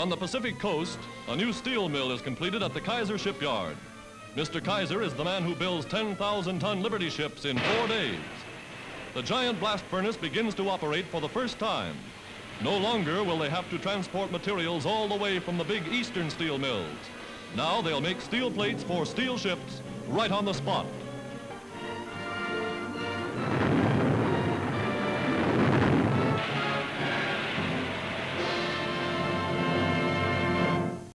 On the Pacific coast, a new steel mill is completed at the Kaiser Shipyard. Mr. Kaiser is the man who builds 10,000-ton Liberty ships in 4 days. The giant blast furnace begins to operate for the first time. No longer will they have to transport materials all the way from the big eastern steel mills. Now they'll make steel plates for steel ships right on the spot.